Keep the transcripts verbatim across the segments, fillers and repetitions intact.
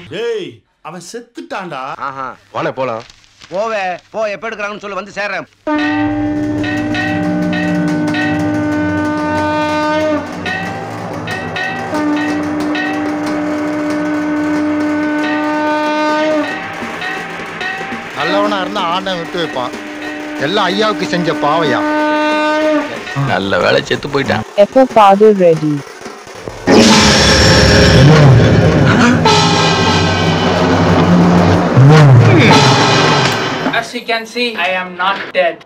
ஏய் அவன் செத்துட்டான்டா. ஆஹா போனே போலாம். போவே போ, எப்ப எடுக்கறாங்கன்னு சொல்லு, வந்து சேர்றேன். நல்லவனா இருந்தா ஆண்டை விட்டு வைப்பான். எல்லாம் ஐயாவுக்கு செஞ்ச பாவையா. நல்ல வேலை செத்து போயிட்டான். F father ready. As you can see, I am not dead.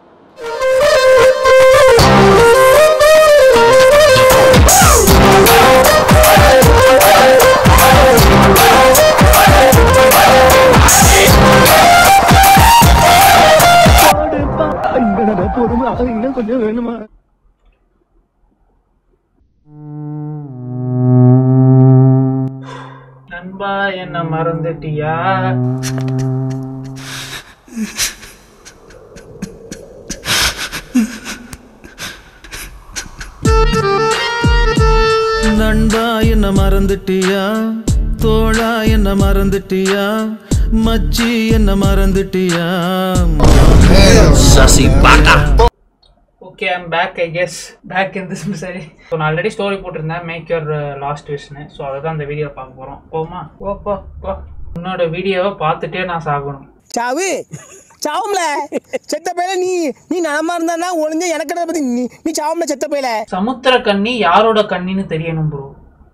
நண்பா என்ன மறந்துட்டியா? நண்பா என்ன மறந்துட்டியா? தோழா என்ன மறந்துட்டியா? மச்சி என்ன மறந்துட்டியா? சசி பாட்டா. Okay, I'm back, I guess. Back in this misery. So நான் ஆல்ரெடி ஸ்டோரி போட்டிருந்தேன், மேக் யுவர் லாஸ்ட் விஷன்னு. ஸோ அதை தான் இந்த வீடியோ பார்க்க போகிறோம். போமா போ போ போ. உன்னோட வீடியோவை பார்த்துட்டே நான் சாகணும். சாவு சாவும்ல செத்த பையில. நீ நீ நலமா இருந்தா ஒளிஞ்ச எனக்கு பத்தி நீ நீ சாவும்ல செத்த பையில. சமுத்திர கண்ணி யாரோட கண்ணின்னு தெரியணும் bro.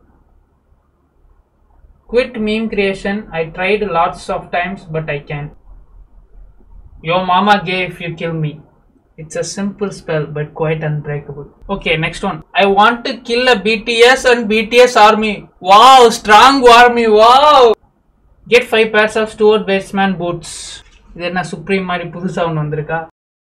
Quit meme creation. I tried lots of times but I can't. Your mama gay if you kill me. It's a simple spell but quite unbreakable. Okay, next one. I want to kill a B T S and B T S army. Wow, strong army. Wow. Get five pairs of Stuart Weitzman boots. இது என்ன supreme மாதிரி புதுசா ஒன்று வந்திருக்கா?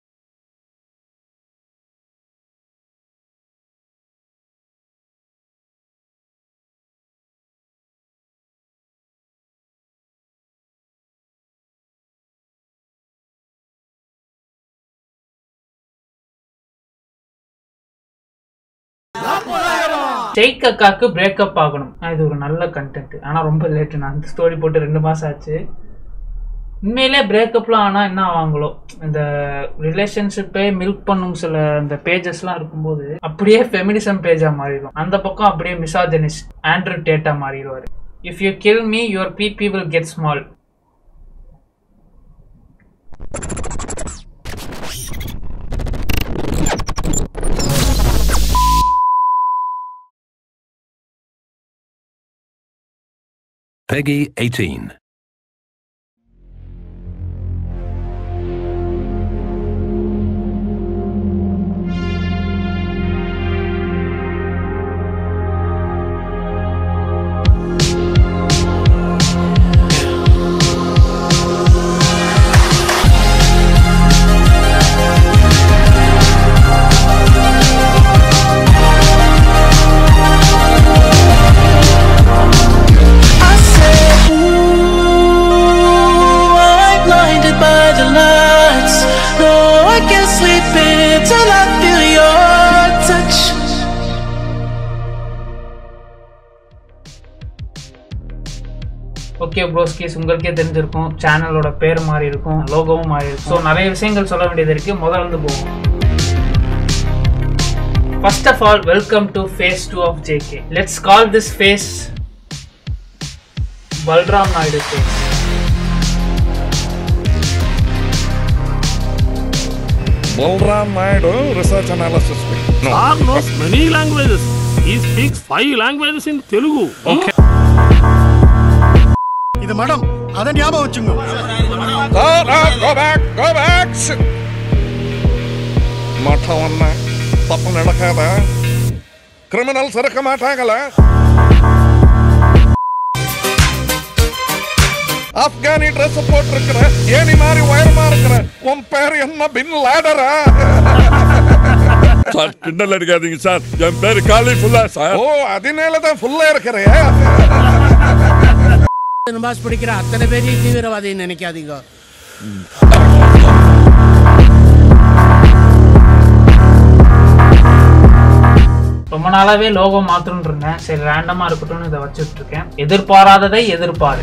ஜெயிக் அக்காக்கு breakup ஆகணும். இது ஒரு நல்ல கண்டென்ட், ஆனா ரொம்ப லேட்டு. நான் இந்த ஸ்டோரி போட்டு ரெண்டு மாசம் ஆச்சு. உண்மையிலே பிரேக்கப்லாம் ஆனால் என்ன ஆவாங்களோ, இந்த ரிலேஷன்ஷிப்பே மில்க் பண்ணும் சில இந்த பேஜஸ்லாம் இருக்கும்போது அப்படியே ஃபெமினிசம் பேஜாக மாறிடும். அந்த பக்கம் அப்படியே மிசாஜனிஸ்ட் ஆண்ட்ரூ டேட்டா மாறிடுவார். If you kill me your BP will get small. Peggy eighteen. Okay broskies, உங்களுக்கே தெரிஞ்சிருக்கும் சேனலோட பேர் மாறி இருக்கும், லோகோவும் மாறி இருக்கும். ஸோ நிறைய விஷயங்கள் சொல்ல வேண்டியது இருக்கு. முதல்ல இருந்து போவோம். First of all, welcome to phase two of JK. Let's call this phase Balram Naidu phase. Balram Naidu, research analysis. No. Sir knows many languages. He speaks five languages in Telugu. Okay. இது madam, அத ஞாபகம் வச்சுங்க. Go back, go back. மற்றவன்ன தப்பு நடக்காத. Criminals இருக்க மாட்டாங்களா? Afghani dress போட்டிருக்கிற, any மாதிரி உயரமா இருக்கிற, உன் பேர் என்ன பின் லேடரா? சார் கிண்டல் அடிக்காதீங்க சார், என் பேரு காலி ஃபுல்லா சார். ஓ, அதனாலதான் ஃபுல்லா இருக்கிறியா? நமாஸ் படிக்கிற அத்தனை பேரையும் தீவிரவாதின்னு நினைக்காதீங்க. ரொம்ப நாளாவே லோகோ மாத்தணும்னு இருந்தேன். சரி ரேண்டமா இருக்கட்டும்னு இதை வச்சுட்டு இருக்கேன். எதிர்பாராததை எதிர்பாரு.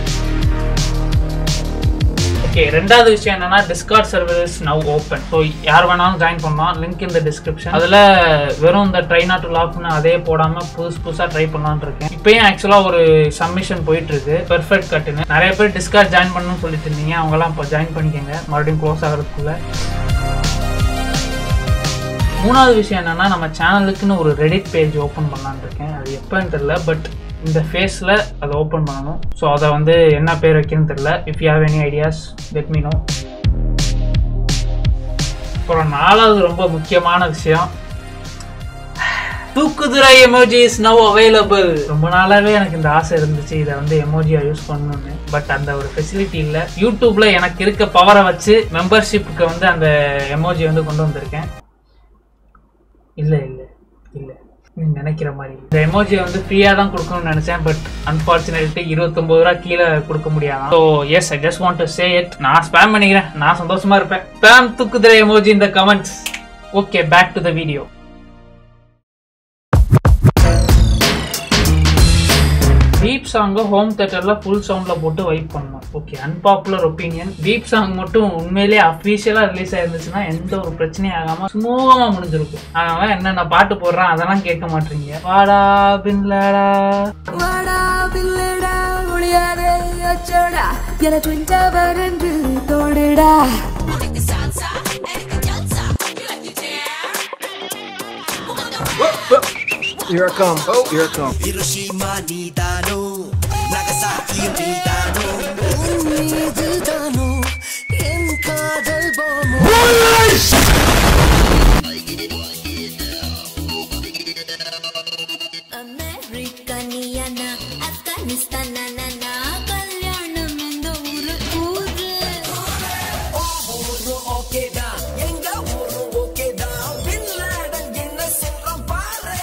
ஓகே, ரெண்டாவது விஷயம் என்னன்னா Discord server is now open. So யார் வேணாலும் ஜாயின் பண்ணலாம். லிங்க் இந்த டிஸ்கிரிப்ஷன். அதில் வெறும் இந்த ட்ரை நாட் டு லாக்னு அதே போடாமல் புதுசு புதுசாக ட்ரை பண்ணலான்னு இருக்கேன். இப்போயும் ஆக்சுவலாக ஒரு சப்மிஷன் போயிட்டு இருக்கு பெர்ஃபெக்ட் கட்டுன்னு. நிறைய பேர் டிஸ்கார்ட் ஜாயின் பண்ணணும்னு சொல்லிட்டு இருந்தீங்க. அவங்களாம் இப்போ ஜாயின் பண்ணிக்கோங்க மறுபடியும் க்ளோஸ் ஆகிறதுக்குள்ள. மூணாவது விஷயம் என்னன்னா நம்ம சேனலுக்குன்னு ஒரு ரெடிட் பேஜ் ஓப்பன் பண்ணலான்னு இருக்கேன். அது எப்போன்னு தெரியல, பட் இந்த ஃபேஸில் அதை ஓப்பன் பண்ணணும். ஸோ அதை வந்து என்ன பேர் வைக்கணும்னு தெரியல. If you have any ideas let me know. அப்புறம் நாலாவது ரொம்ப முக்கியமான விஷயம், Thookudurai emoji is now available. ரொம்ப நாளாவே எனக்கு இந்த ஆசை இருந்துச்சு இதை வந்து எமோஜியா யூஸ் பண்ணணும்னு. பட் அந்த ஒரு ஃபெசிலிட்டி இல்லை. யூடியூப்ல எனக்கு இருக்க பவரை வச்சு மெம்பர்ஷிப்புக்கு வந்து அந்த எமோஜி வந்து கொண்டு வந்திருக்கேன். இல்லை இல்லை இல்லை நீ நினைக்கிற மாதிரி இந்த எமோஜி வந்து ஃப்ரீயா தான் கொடுக்கணும்னு நினைச்சேன். பட் அன்பார்ச்சுனேட்லி இருபத்தொன்பது ரூபா கீழே கொடுக்க முடியாது. So yes I just want to say it. நான் ஸ்பேம் பண்ணிக்கிறேன். நான் சந்தோஷமா இருப்பேன். ஸ்பேம் தூக்குதுரை எமோஜி இந்த comments. Okay, back to the video. Beep சாங்கை ஹோம் தியேட்டரில் ஃபுல் சவுண்டில் போட்டு வைப் பண்ணணும். Okay, unpopular opinion. Beep song மட்டும் உண்மையிலேயே அஃபீஷியலாக ரிலீஸ் ஆயிருந்துச்சுன்னா எந்த ஒரு பிரச்சனையும் ஆகாமல் சுமூகமாக முடிஞ்சிருக்கும். அதனால என்னென்ன பாட்டு போடுறான் அதெல்லாம் கேட்க மாட்டீங்க. வாடா பின்லடா வாடா பின்லடா முடியாதே அச்சோடா என ட்வின்டவர் என்று தோடுடா. Here I come. Oh, here I come. Hiroshima ni dano, Nagasaki ni dano, ummeed dano, en kaadal bomb. Americaniyana, Afghanistanana, kalyanam inda uru uru. Oh, uru okay da, enga uru okay da, Bin Laden enna solran paare.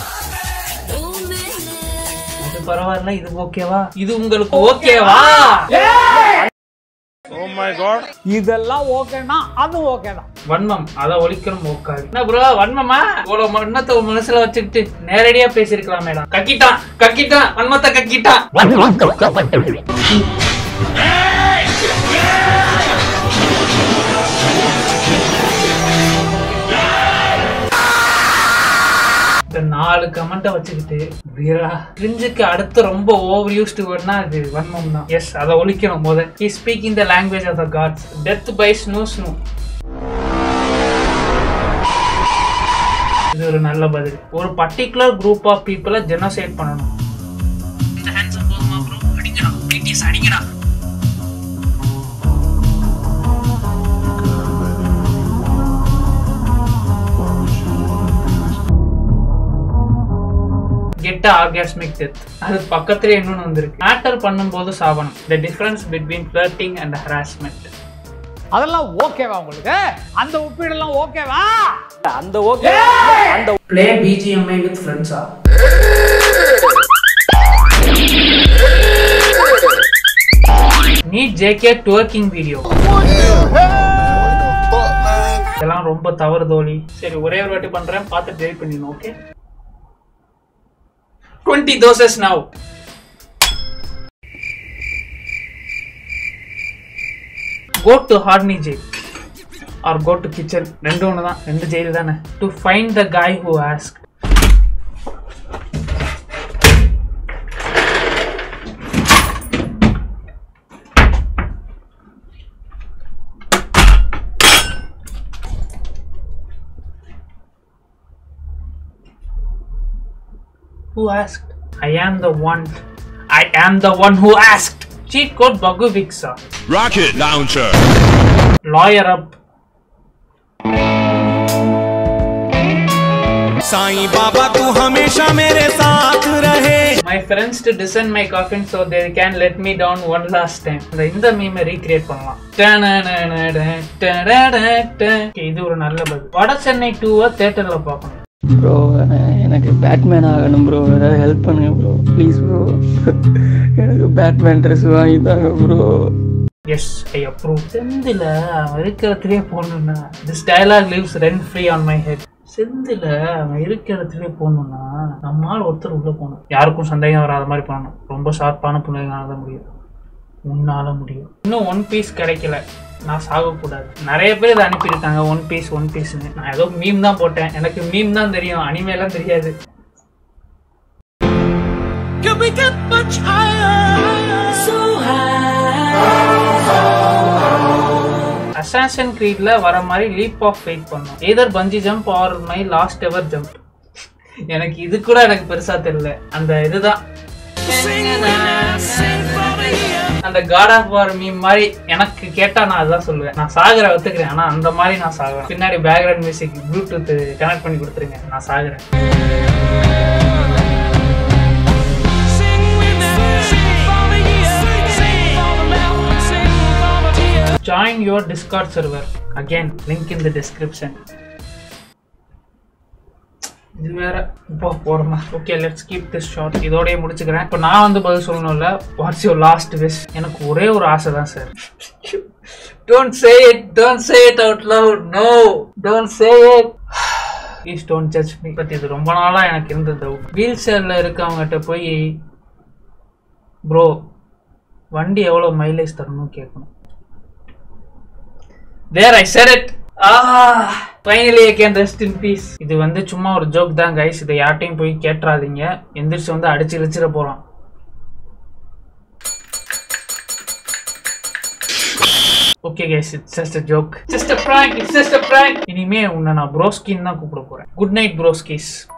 பரவாயில்ல, இது ஓகேவா? இது உங்களுக்கு ஓகேவா? Oh my god. இதெல்லாம் ஓகேனா அது ஓகேதான். வன்மம் அதை ஒழிக்கணும். ஓக்காது என்ன ப்ரோ வன்மமா? இவ்வளவு எண்ணத்தை மனசுல வச்சுக்கிட்டு நேரடியா பேசிருக்கலாம் மேடம். கக்கிட்டான் கக்கிட்டான் வன்மத்தை கக்கிட்டான். இந்த நாலு கமெண்ட்டை வச்சுக்கிட்டு வீரா கிரிஞ்சுக்கு அடுத்து ரொம்ப ஓவர் யூஸ்டு வேர்ட்னா அது வன்மம் தான். எஸ், அதை ஒழிக்கணும். போத he speaking the language of the gods. Death by snu snu. இது ஒரு நல்ல பதில். ஒரு பர்டிகுலர் குரூப் ஆஃப் பீப்புளை ஜெனோசைட் பண்ணணும். இந்த ஹேண்ட்ஸ் போதுமா ப்ரோ? அடிங்கடா பிரிட்டிஷ் அடிங்கடா. கெட்ட ஆர்காஸ்மிக் டெத். அது பக்கத்துல இன்னொன்னு வந்திருக்கு. மேட்டர் பண்ணும்போது சாவணும். The difference between flirting and harassment. அதெல்லாம் ஓகேவா உங்களுக்கு? அந்த ஒப்பீடெல்லாம் ஓகேவா? அந்த ஓகே அந்த ப்ளே பிஜிஎம்ஐ வித் ஃப்ரெண்ட்ஸா? Need JK twerking video. இதெல்லாம் ரொம்ப தவறு தோழி. சரி, ஒரே ஒரு வாட்டி பண்றேன், பார்த்து ட்ரை பண்ணிடணும். Okay, twenty doses now. Go to Harney jail or go to kitchen. ரெண்டு ஒன்று தான், ரெண்டு ஜெயில் தானே. To find the guy who asked. Who asked? I am the one. I am the one who asked. Cheat code Baguvixa. Rocket launcher. Lawyer up. Sai Baba तू हमेशा मेरे साथ रहे. My friends to descend my coffin so they can let me down one last time. இந்த இந்த மீமை recreate பண்ணலாம். இது ஒரு நல்ல பதில். வட சென்னை டூவை தியேட்டர்ல பார்க்கணும். ப்ரோ எனக்கு பேட்மேன் ஆகணும் ப்ரோ. ஏதாவது ஹெல்ப் பண்ணுங்க ப்ரோ ப்ளீஸ் ப்ரோ. எனக்கு பேட்மேன் ட்ரெஸ் வாங்கி தாங்க ப்ரோ. Yes, I approve. செந்தில இருக்கிறதுலேயே போகணுன்னா this dialogue lives rent free on my head. Senthil அவன் இருக்கிற இடத்துல போகணும்னா நம்மால் ஒருத்தர் உள்ளே போகணும், யாருக்கும் சந்தேகம் வராத மாதிரி பண்ணணும். ரொம்ப ஷார்ப்பான பிள்ளைங்களால தான் முடியும், உன்னால முடியும். இன்னும் ஒன் பீஸ் கிடைக்கல, நான் சாகக்கூடாது. நிறைய பேர் இதை அனுப்பியிருக்காங்க ஒன் பீஸ் ஒன் பீஸ்ன்னு. நான் ஏதோ மீம் தான் போட்டேன், எனக்கு மீம் தான் தெரியும், அனிமேலாம் தெரியாது. Can we get much higher? So Assassin's Creedல வர மாதிரி லீப் ஆஃப் ஃபெய்த் பண்ணோம். Either bungee jump or my last ever jump. எனக்கு இது கூட எனக்கு பெருசா தெரியல. அந்த இதுதான் அந்த காட் ஆஃப் வார் மீம் மாதிரி எனக்கு கேட்டா நான் அதான் சொல்லுவேன். நான் சாகுற ஒத்துக்கிறேன், ஆனா அந்த மாதிரி நான் சாகுறேன். பின்னாடி பேக்ரவுண்ட் மியூசிக் ப்ளூடூத் கனெக்ட் பண்ணி கொடுத்துருங்க, நான் சாகுறேன். Join your Discord server. Again, link in the description. இது வேற இப்போ போறோமா? Okay, let's keep this short. இதோடய முடிச்சுக்கிறேன். இப்போ நான் வந்து பதில் சொல்லணும்ல. What's your last wish? எனக்கு ஒரே ஒரு ஆசை தான் sir. Don't say it, don't say it out loud. No, don't say it. Please don't judge me. But இது ரொம்ப நாளா எனக்கு இருந்த டவுட். வீல் சேர்ல இருக்கவங்ககிட்ட போய் ப்ரோ வண்டி எவ்வளோ மைலேஜ் தரணும்னு கேட்கணும். There I said it. Ah, finally I can rest in peace. இது வந்து சும்மா ஒரு ஜோக் தான் guys. இதை யார்ட்டையும் போய் கேட்றாதீங்க. எந்திரிச்சு வந்து அடிச்சு இழுச்சிட போறான். Okay guys, it's just a joke. Just a prank. It's just a prank. இனிமே உன்னை நான் ப்ரோஸ்கின் தான் கூப்பிட போறேன். Good night broskis.